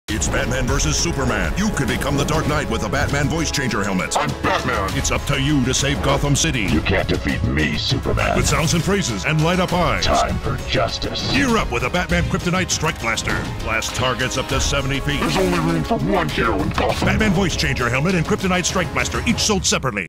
It's Batman vs. Superman. You can become the Dark Knight with a Batman voice changer helmet. I'm Batman. It's up to you to save Gotham City. You can't defeat me, Superman. With sounds and phrases and light up eyes. Time for justice. Gear up with a Batman Kryptonite Strike Blaster. Blast targets up to 70 feet. There's only room for one hero in Gotham. Batman voice changer helmet and Kryptonite Strike Blaster, each sold separately.